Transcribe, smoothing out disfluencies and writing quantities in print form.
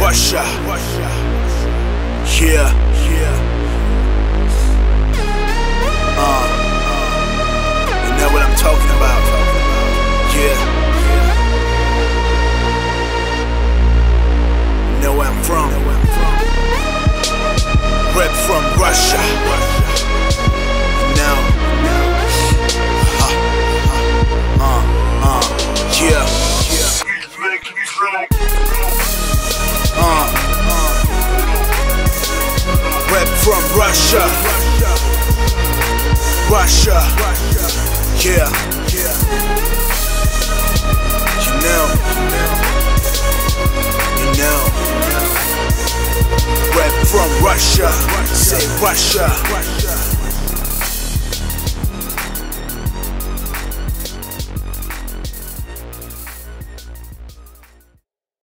Russiа. Yeah. You know what I'm talking about. Yeah. You know where I'm from. Rep from Russia. You know. Yeah. Rep from Russia. Russia. Yeah. You know. Rep from Russia. Say Russia.